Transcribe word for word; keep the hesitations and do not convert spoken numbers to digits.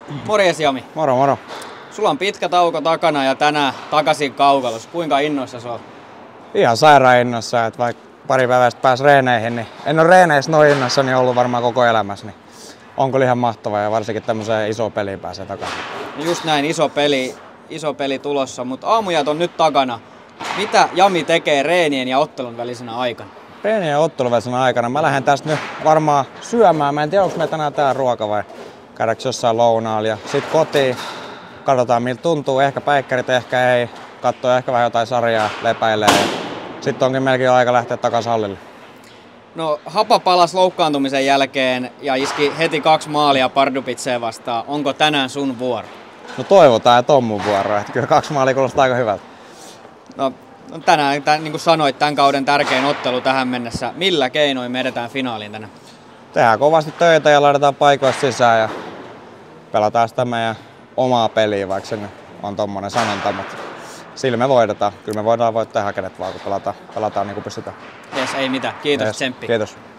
Morjes Jami. Moro moro. Sulla on pitkä tauko takana ja tänään takaisin kaukalossa. Kuinka innoissa sä oot? Ihan sairaan innossa, että vaikka pari päivästä pääs reeneihin, niin en ole reeneissä noin innossa, niin ollut varmaan koko elämässä. Niin on kyllä ihan mahtavaa ja varsinkin tämmöiseen isoon peliin pääsee takaisin. Just näin, iso peli, iso peli tulossa, mutta aamujat on nyt takana. Mitä Jami tekee reenien ja ottelun välisenä aikana? Reenien ja ottelun välisenä aikana mä lähden tästä nyt varmaan syömään. Mä en tiedä, onko me tänään tää ruoka vai käydäänkö jossain lounaalla. Ja sit kotiin, katsotaan miltä tuntuu. Ehkä päikkärit, ehkä ei. Katsoo ehkä vähän jotain sarjaa, lepäilee. Sitten onkin melkein aika lähteä takaisin hallille. No, Hapa palasi loukkaantumisen jälkeen ja iski heti kaksi maalia Pardubiceen vastaan. Onko tänään sun vuoro? No toivotaan, että on mun vuoro. Että kyllä kaksi maalia kuulostaa aika hyvältä. No, tänään, tämän, niin kuin sanoit, tämän kauden tärkein ottelu tähän mennessä. Millä keinoin me edetään finaaliin tänään? Tehdään kovasti töitä ja laitetaan paikoista sisään ja pelataan sitä meidän omaa peliä, vaikka se on tommonen sanonta, mutta sillä me voitetaan. Kyllä me voidaan voittaa ihan kenet vaan, kun pelataan, pelataan niin kuin pystytään. Jes, ei mitään. Kiitos, Yes, tsemppi. Kiitos.